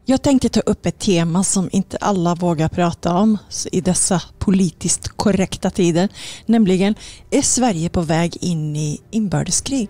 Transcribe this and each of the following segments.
Jag tänkte ta upp ett tema som inte alla vågar prata om i dessa politiskt korrekta tider. Nämligen, är Sverige på väg in i inbördeskrig?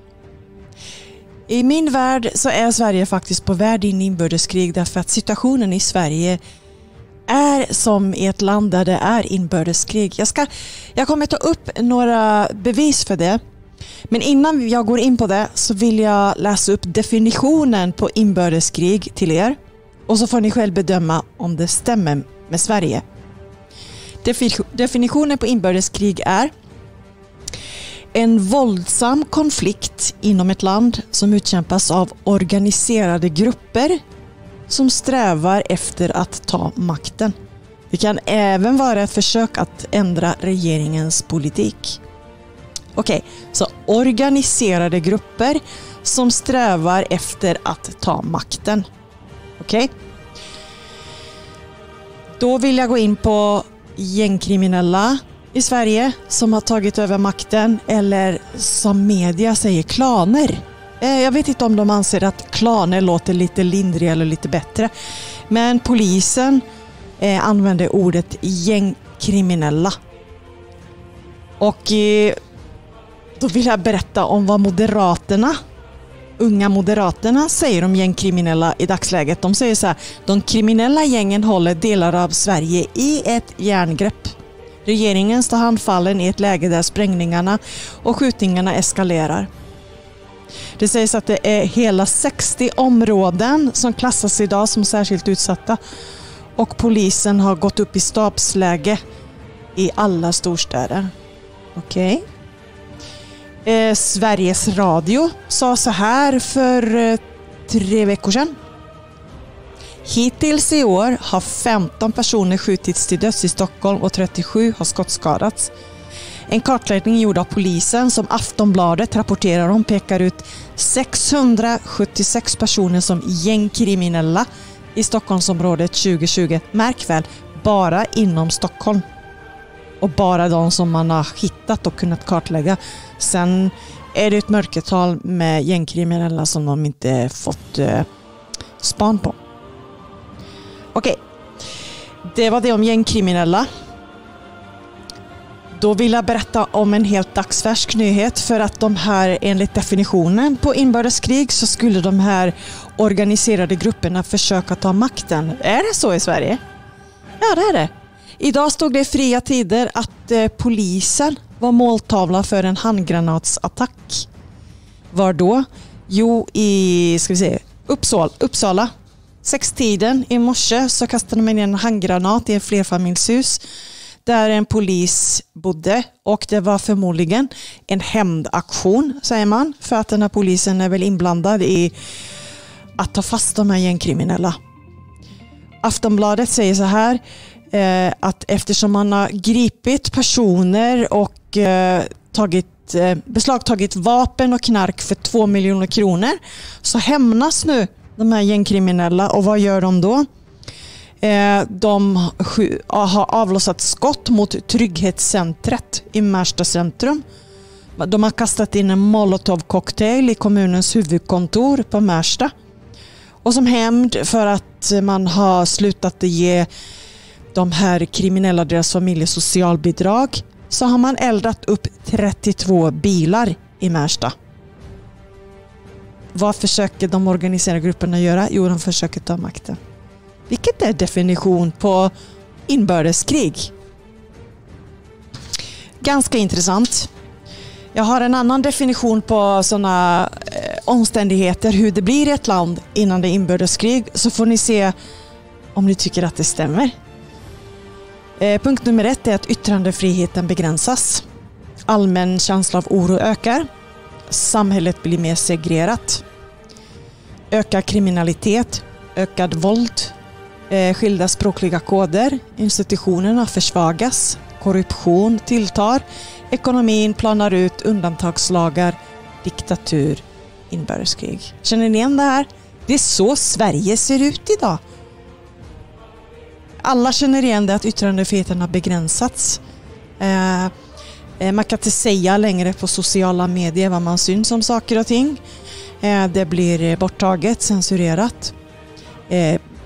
I min värld så är Sverige faktiskt på väg in i inbördeskrig därför att situationen i Sverige är som i ett land där det är inbördeskrig. Jag kommer ta upp några bevis för det. Men innan jag går in på det så vill jag läsa upp definitionen på inbördeskrig till er. Och så får ni själv bedöma om det stämmer med Sverige. Definitionen på inbördeskrig är en våldsam konflikt inom ett land som utkämpas av organiserade grupper som strävar efter att ta makten. Det kan även vara ett försök att ändra regeringens politik. Okej, så organiserade grupper som strävar efter att ta makten. Okej? Då vill jag gå in på gängkriminella i Sverige som har tagit över makten, eller som media säger, klaner. Jag vet inte om de anser att klaner låter lite lindrigare eller lite bättre. Men polisen använder ordet gängkriminella. Och då vill jag berätta om vad unga moderaterna säger om gängkriminella i dagsläget. De säger så här: de kriminella gängen håller delar av Sverige i ett järngrepp. Regeringen står handfallen i ett läge där sprängningarna och skjutningarna eskalerar. Det sägs att det är hela 60 områden som klassas idag som särskilt utsatta. Och polisen har gått upp i stabsläge i alla storstäder. Okej. Sveriges Radio sa så här för 3 veckor sedan. Hittills i år har 15 personer skjutits till döds i Stockholm och 37 har skottskadats. En kartläggning gjord av polisen som Aftonbladet rapporterar om pekar ut 676 personer som gängkriminella i Stockholmsområdet 2020. Märk väl, bara inom Stockholm. Och bara de som man har hittat och kunnat kartlägga. Sen är det ett mörkertal med gängkriminella som de inte fått span på. Okej, det var det om gängkriminella. Då vill jag berätta om en helt dagsfärsk nyhet, för att de här, enligt definitionen på inbördeskrig, så skulle de här organiserade grupperna försöka ta makten. Är det så i Sverige? Ja, det är det. Idag stod det i Fria Tider att polisen var måltavla för en handgranatsattack. Var då? Jo, i Uppsala. 6-tiden i morse så kastade man en handgranat i ett flerfamiljshus där en polis bodde, och det var förmodligen en hämndaktion, säger man, för att den här polisen är väl inblandad i att ta fast de här gängkriminella. Aftonbladet säger så här, att eftersom man har gripit personer och beslagtagit vapen och knark för 2 miljoner kronor, så hämnas nu de här gängkriminella. Och vad gör de då? De har avlossat skott mot Trygghetscentret i Märsta centrum. De har kastat in en Molotov-cocktail i kommunens huvudkontor på Märsta. Och som hämnd för att man har slutat ge de här kriminella deras familjer socialbidrag, så har man eldat upp 32 bilar i Märsta. Vad försöker de organiserade grupperna göra? Jo, de försöker ta makten. Vilket är definition på inbördeskrig. Ganska intressant. Jag har en annan definition på sådana omständigheter, hur det blir i ett land innan det är inbördeskrig, så får ni se om ni tycker att det stämmer. Punkt nummer 1 är att yttrandefriheten begränsas. Allmän känsla av oro ökar. Samhället blir mer segregerat. Ökad kriminalitet, ökad våld, skilda språkliga koder, institutionerna försvagas, korruption tilltar, ekonomin planar ut, undantagslagar, diktatur, inbördeskrig. Känner ni igen det här? Det är så Sverige ser ut idag. Alla känner igen det, att yttrandefriheten har begränsats. Man kan inte säga längre på sociala medier vad man syns om saker och ting. Det blir borttaget, censurerat.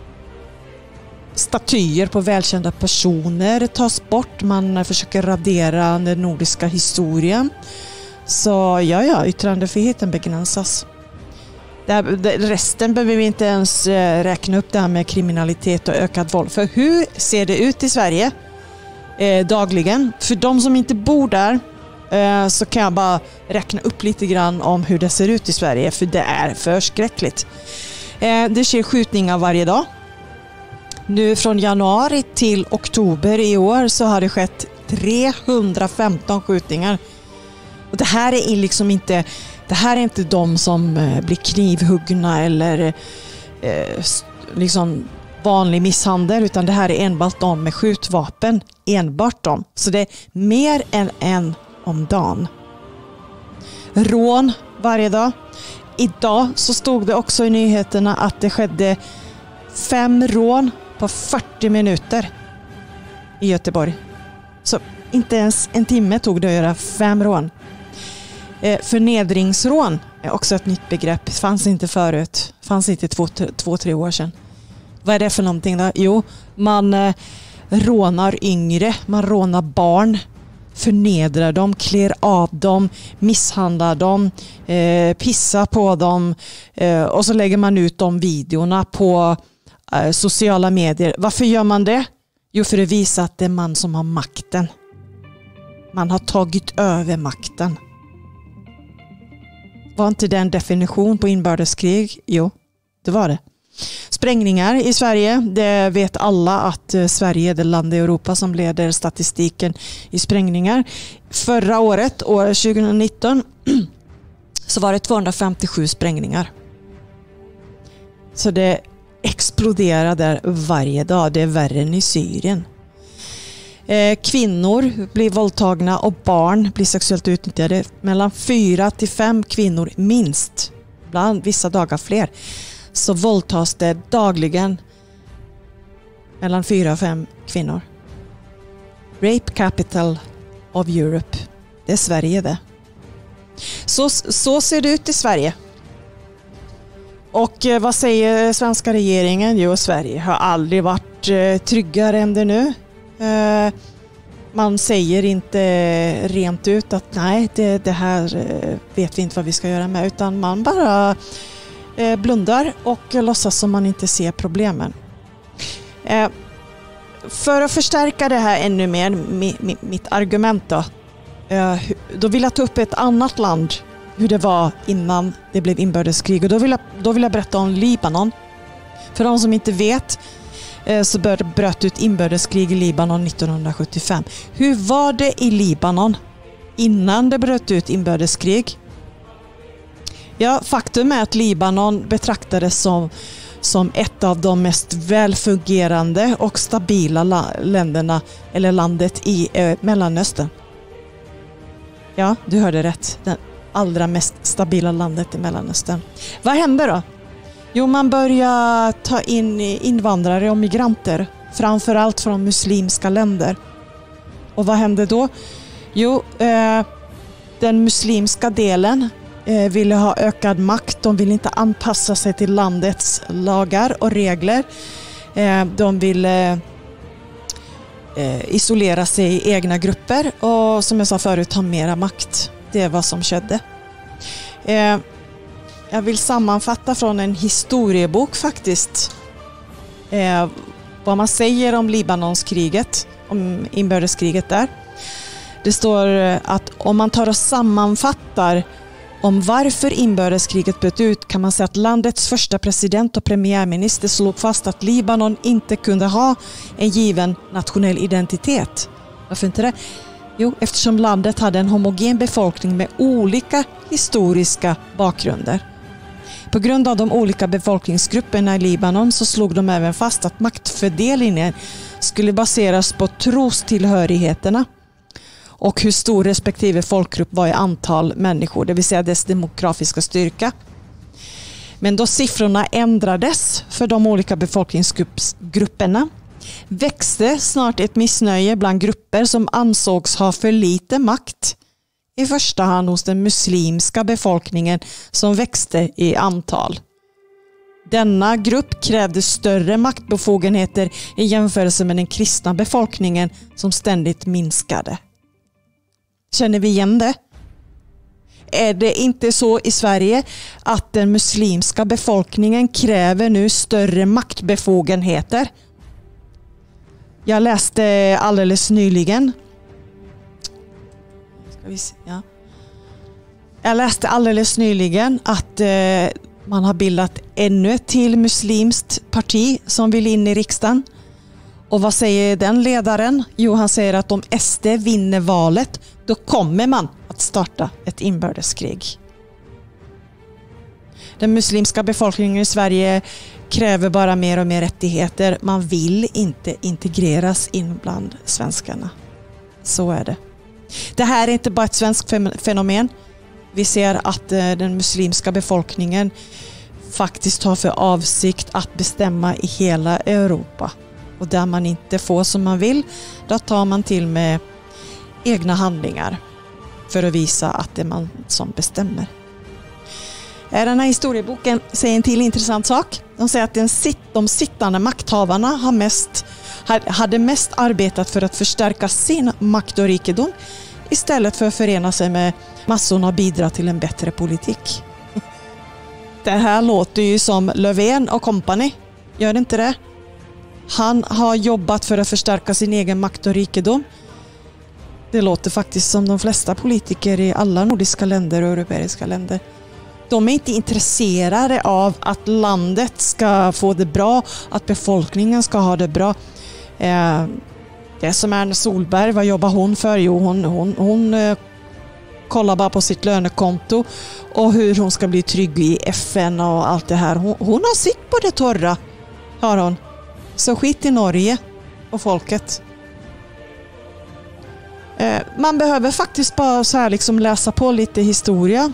statyer på välkända personer tas bort. Man försöker radera den nordiska historien. Så yttrandefriheten begränsas. Resten behöver vi inte ens räkna upp, det här med kriminalitet och ökad våld. För hur ser det ut i Sverige dagligen? För de som inte bor där så kan jag bara räkna upp lite grann om hur det ser ut i Sverige. För det är förskräckligt. Det sker skjutningar varje dag. Nu från januari till oktober i år så har det skett 315 skjutningar. Och det här är liksom inte, det här är inte de som blir knivhuggna eller liksom vanlig misshandel, utan det här är enbart de med skjutvapen. Enbart de. Så det är mer än en om dagen. Rån varje dag. Idag så stod det också i nyheterna att det skedde 5 rån på 40 minuter i Göteborg. Så inte ens en timme tog det att göra 5 rån. Förnedringsrån är också ett nytt begrepp. Fanns inte förut. Fanns inte 2-3 år sedan. Vad är det för någonting då? Jo, man rånar yngre. Man rånar barn. Förnedrar dem, klär av dem, misshandlar dem, pissar på dem och så lägger man ut de videorna på sociala medier. Varför gör man det? Jo, för att visa att det är man som har makten. Man har tagit över makten. Var inte det en definition på inbördeskrig? Jo, det var det. Sprängningar i Sverige, det vet alla att Sverige är det land i Europa som leder statistiken i sprängningar. Förra året, år 2019, så var det 257 sprängningar. Så det exploderar där varje dag. Det är värre än i Syrien. Kvinnor blir våldtagna och barn blir sexuellt utnyttjade. Mellan 4 till 5 kvinnor minst. Bland vissa dagar fler. Så våldtas det dagligen mellan 4 och 5 kvinnor. Rape capital of Europe. Det är Sverige det. Så ser det ut i Sverige. Och vad säger svenska regeringen? Jo, Sverige har aldrig varit tryggare än det nu. Man säger inte rent ut att nej, det här vet vi inte vad vi ska göra med, utan man bara blundar och låtsas som man inte ser problemen. För att förstärka det här ännu mer, mitt argument då vill jag ta upp ett annat land, hur det var innan det blev inbördeskrig. Och då vill jag berätta om Libanon. För de som inte vet så bröt ut inbördeskrig i Libanon 1975. Hur var det i Libanon innan det bröt ut inbördeskrig? Ja, faktum är att Libanon betraktades som ett av de mest välfungerande och stabila länderna eller landet i Mellanöstern. Ja, du hörde rätt. Den allra mest stabila landet i Mellanöstern. Vad hände då? Jo, man började ta in invandrare och migranter, framförallt från muslimska länder. Och vad hände då? Jo, den muslimska delen ville ha ökad makt. De ville inte anpassa sig till landets lagar och regler. De ville isolera sig i egna grupper och, som jag sa förut, ha mera makt. Det är vad som skedde. Jag vill sammanfatta från en historiebok faktiskt vad man säger om Libanonskriget, om inbördeskriget där. Det står att om man tar och sammanfattar om varför inbördeskriget bröt ut, kan man säga att landets första president och premiärminister slog fast att Libanon inte kunde ha en given nationell identitet. Varför inte det? Jo, eftersom landet hade en homogen befolkning med olika historiska bakgrunder. På grund av de olika befolkningsgrupperna i Libanon så slog de även fast att maktfördelningen skulle baseras på trostillhörigheterna och hur stor respektive folkgrupp var i antal människor, det vill säga dess demografiska styrka. Men då siffrorna ändrades för de olika befolkningsgrupperna växte snart ett missnöje bland grupper som ansågs ha för lite makt, i första hand hos den muslimska befolkningen som växte i antal. Denna grupp krävde större maktbefogenheter i jämförelse med den kristna befolkningen som ständigt minskade. Känner vi igen det? Är det inte så i Sverige att den muslimska befolkningen kräver nu större maktbefogenheter? Jag läste alldeles nyligen. Jag läste alldeles nyligen att man har bildat ännu ett till muslimskt parti som vill in i riksdagen. Och vad säger den ledaren? Jo, han säger att om SD vinner valet, då kommer man att starta ett inbördeskrig. Den muslimska befolkningen i Sverige kräver bara mer och mer rättigheter. Man vill inte integreras in bland svenskarna. Så är det. Det här är inte bara ett svenskt fenomen. Vi ser att den muslimska befolkningen faktiskt har för avsikt att bestämma i hela Europa. Och där man inte får som man vill, då tar man till med egna handlingar för att visa att det är man som bestämmer. Den här historieboken säger en till intressant sak. De säger att de sittande makthavarna hade mest arbetat för att förstärka sin makt och rikedom istället för att förena sig med massorna och bidra till en bättre politik. Det här låter ju som Löfven och company. Gör det inte det? Han har jobbat för att förstärka sin egen makt och rikedom. Det låter faktiskt som de flesta politiker i alla nordiska länder och europeiska länder. De är inte intresserade av att landet ska få det bra, att befolkningen ska ha det bra. Det är som Erna Solberg, vad jobbar hon för? Jo, hon kollar bara på sitt lönekonto och hur hon ska bli trygg i FN och allt det här. Hon har sitt på det torra, har hon. Så skit i Norge och folket. Man behöver faktiskt bara så här liksom läsa på lite historia.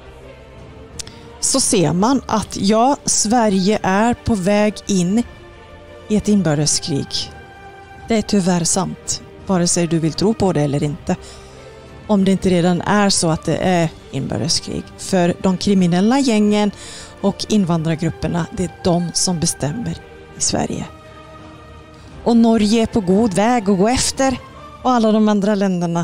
Så ser man att ja, Sverige är på väg in i ett inbördeskrig. Det är tyvärr sant, vare sig du vill tro på det eller inte. Om det inte redan är så att det är inbördeskrig. För de kriminella gängen och invandrargrupperna, det är de som bestämmer i Sverige. Och Norge är på god väg att gå efter och alla de andra länderna.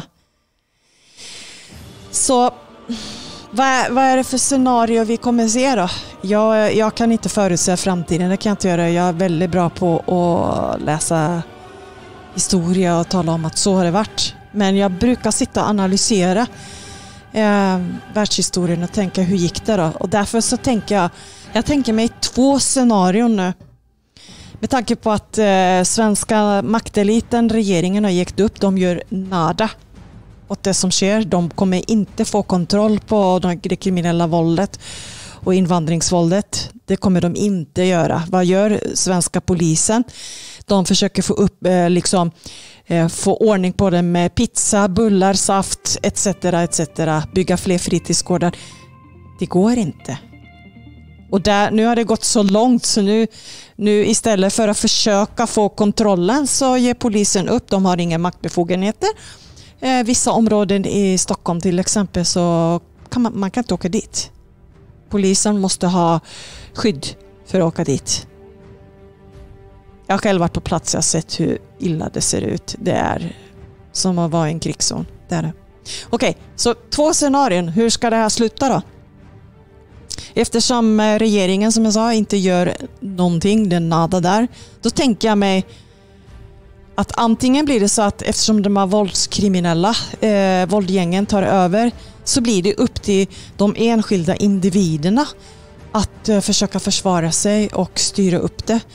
Så vad är det för scenario vi kommer se då? Jag kan inte förutsäga framtiden, det kan jag inte göra. Jag är väldigt bra på att läsa historia och tala om att så har det varit. Men jag brukar sitta och analysera världshistorien och tänka hur gick det då? Och därför så tänker jag tänker mig 2 scenarion nu. Med tanke på att svenska makteliten, regeringen har gett upp, de gör nada åt det som sker. De kommer inte få kontroll på det kriminella våldet och invandringsvåldet. Det kommer de inte göra. Vad gör svenska polisen? De försöker få upp få ordning på det med pizza, bullar, saft etc. Bygga fler fritidsgårdar. Det går inte. Och nu har det gått så långt så nu istället för att försöka få kontrollen så ger polisen upp. De har inga maktbefogenheter. Vissa områden i Stockholm till exempel så kan man kan inte åka dit. Polisen måste ha skydd för att åka dit. Jag har själv varit på plats och sett hur illa det ser ut. Det är som att vara i en krigszon. Okej, så 2 scenarion. Hur ska det här sluta då? Eftersom regeringen, som jag sa, inte gör någonting, det är nada där. Då tänker jag mig att antingen blir det så att eftersom de här våldskriminella, våldgängen tar över, så blir det upp till de enskilda individerna att försöka försvara sig och styra upp det.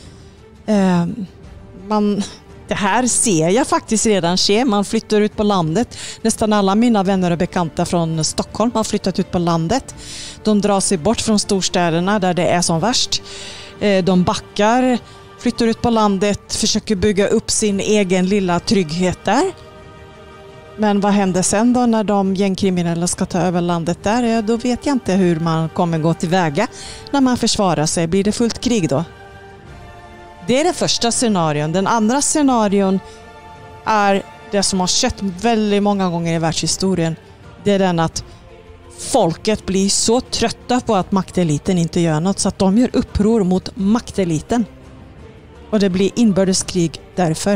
Det här ser jag faktiskt redan ske. Man flyttar ut på landet. Nästan alla mina vänner och bekanta från Stockholm har flyttat ut på landet. De drar sig bort från storstäderna där det är som värst. De backar, flyttar ut på landet, försöker bygga upp sin egen lilla trygghet där. Men vad händer sen då när de gängkriminella ska ta över landet där? Då vet jag inte hur man kommer gå tillväga när man försvarar sig. Blir det fullt krig då? Det är det första scenarion. Den andra scenarion är det som har skett väldigt många gånger i världshistorien. Det är den att folket blir så trötta på att makteliten inte gör något så att de gör uppror mot makteliten. Och det blir inbördeskrig därför.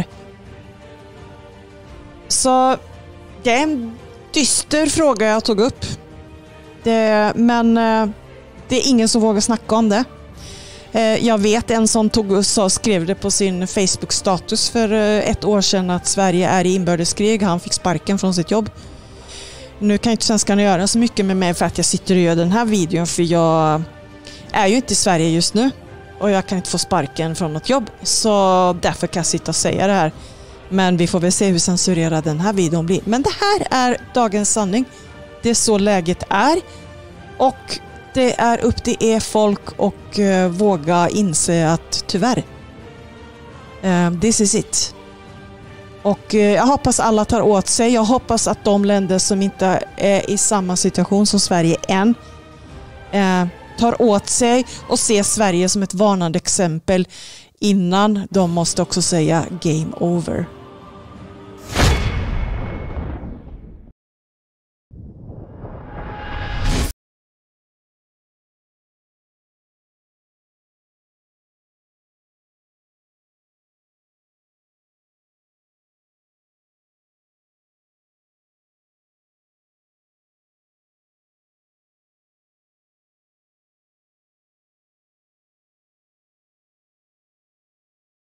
Så det är en dyster fråga jag tog upp. Men det är ingen som vågar snacka om det. Jag vet en som skrev det på sin Facebook-status för 1 år sedan att Sverige är i inbördeskrig. Han fick sparken från sitt jobb. Nu kan inte svenskarna göra så mycket med mig för att jag sitter och gör den här videon, för jag är ju inte i Sverige just nu och jag kan inte få sparken från något jobb, så därför kan jag sitta och säga det här. Men vi får väl se hur censurerad den här videon blir. Men det här är dagens sanning. Det är så läget är, och det är upp till er folk och våga inse att tyvärr, this is it. Och jag hoppas alla tar åt sig. Jag hoppas att de länder som inte är i samma situation som Sverige än tar åt sig och ser Sverige som ett varnande exempel innan de måste också säga game over.